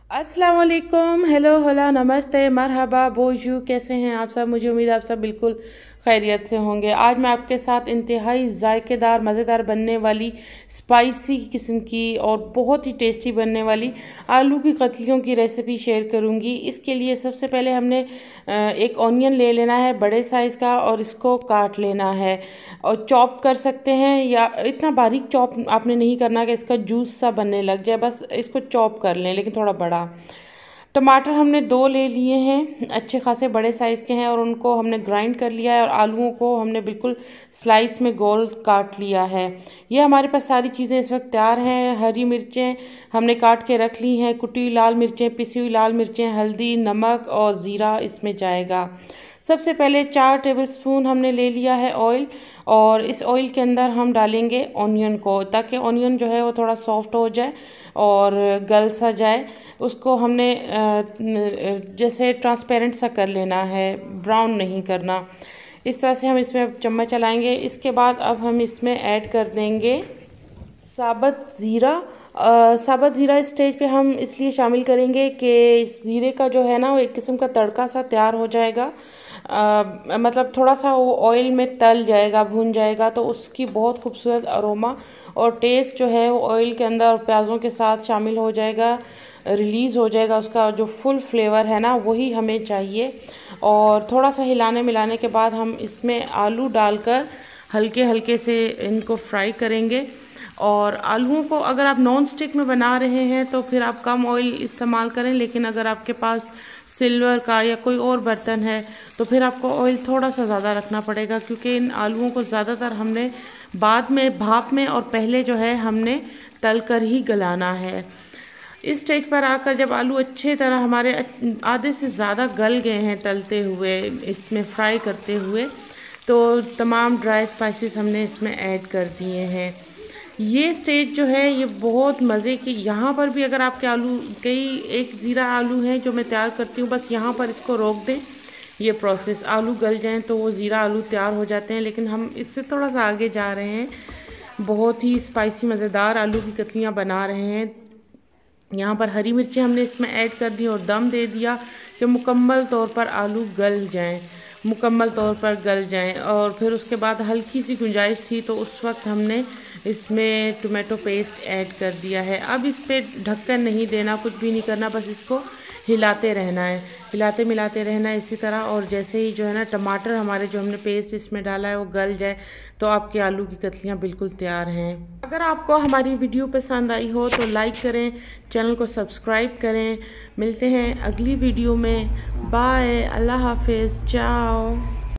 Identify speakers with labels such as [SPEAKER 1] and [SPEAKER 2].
[SPEAKER 1] अस्सलाम वालेकुम, हेलो होला, नमस्ते, मरहबा, बोजू, कैसे हैं आप सब। मुझे उम्मीद है आप सब बिल्कुल खैरियत से होंगे। आज मैं आपके साथ इंतहाई जायकेदार मज़ेदार बनने वाली स्पाइसी किस्म की और बहुत ही टेस्टी बनने वाली आलू की कतलियों की रेसिपी शेयर करूंगी। इसके लिए सबसे पहले हमने एक ऑनियन ले लेना है बड़े साइज़ का और इसको काट लेना है और चॉप कर सकते हैं, या इतना बारीक चॉप आपने नहीं करना कि इसका जूस सा बनने लग जाए, बस इसको चॉप कर लें लेकिन थोड़ा बड़ा। टमाटर हमने 2 ले लिए हैं, अच्छे खासे बड़े साइज़ के हैं और उनको हमने ग्राइंड कर लिया है और आलूओं को हमने बिल्कुल स्लाइस में गोल काट लिया है। ये हमारे पास सारी चीज़ें इस वक्त तैयार हैं। हरी मिर्चें हमने काट के रख ली हैं, कुटी हुई लाल मिर्चें, पिसी हुई लाल मिर्चें, हल्दी, नमक और ज़ीरा इसमें जाएगा। सबसे पहले 4 टेबलस्पून हमने ले लिया है ऑयल, और इस ऑयल के अंदर हम डालेंगे ऑनियन को, ताकि ऑनियन जो है वो थोड़ा सॉफ्ट हो जाए और गल सा जाए। उसको हमने जैसे ट्रांसपेरेंट सा कर लेना है, ब्राउन नहीं करना। इस तरह से हम इसमें चम्मच चलाएंगे। इसके बाद अब हम इसमें ऐड कर देंगे साबुत ज़ीरा। साबुत ज़ीरा इस स्टेज पे हम इसलिए शामिल करेंगे कि इस ज़ीरे का जो है ना वो एक किस्म का तड़का सा तैयार हो जाएगा। मतलब थोड़ा सा वो ऑयल में तल जाएगा, भून जाएगा, तो उसकी बहुत खूबसूरत अरोमा और टेस्ट जो है वो ऑयल के अंदर प्याज़ों के साथ शामिल हो जाएगा, रिलीज़ हो जाएगा। उसका जो फुल फ्लेवर है ना वही हमें चाहिए। और थोड़ा सा हिलाने मिलाने के बाद हम इसमें आलू डालकर हल्के हल्के से इनको फ्राई करेंगे। और आलूओं को अगर आप नॉन स्टिक में बना रहे हैं तो फिर आप कम ऑयल इस्तेमाल करें, लेकिन अगर आपके पास सिल्वर का या कोई और बर्तन है तो फिर आपको ऑयल थोड़ा सा ज़्यादा रखना पड़ेगा, क्योंकि इन आलूओं को ज़्यादातर हमने बाद में भाप में और पहले जो है हमने तल कर ही गलाना है। इस स्टेज पर आकर जब आलू अच्छे तरह हमारे आधे से ज़्यादा गल गए हैं तलते हुए, इसमें फ्राई करते हुए, तो तमाम ड्राई स्पाइसेस हमने इसमें ऐड कर दिए हैं। ये स्टेज जो है ये बहुत मज़े की। यहाँ पर भी अगर आपके आलू एक ज़ीरा आलू है जो मैं तैयार करती हूँ, बस यहाँ पर इसको रोक दें, ये प्रोसेस आलू गल जाएं तो वो ज़ीरा आलू तैयार हो जाते हैं। लेकिन हम इससे थोड़ा सा आगे जा रहे हैं, बहुत ही स्पाइसी मज़ेदार आलू की कतलियाँ बना रहे हैं। यहाँ पर हरी मिर्चें हमने इसमें ऐड कर दी और दम दे दिया कि मुकम्मल तौर पर आलू गल जाएं, मुकम्मल तौर पर गल जाएं। और फिर उसके बाद हल्की सी गुंजाइश थी तो उस वक्त हमने इसमें टोमेटो पेस्ट ऐड कर दिया है। अब इस पे ढक्कन नहीं देना, कुछ भी नहीं करना, बस इसको हिलाते रहना है, हिलाते मिलाते रहना है इसी तरह। और जैसे ही जो है ना टमाटर हमारे जो हमने पेस्ट इसमें डाला है वो गल जाए तो आपके आलू की कतलियाँ बिल्कुल तैयार हैं। अगर आपको हमारी वीडियो पसंद आई हो तो लाइक करें, चैनल को सब्सक्राइब करें। मिलते हैं अगली वीडियो में। बाय, अल्लाह हाफिज़, चाओ।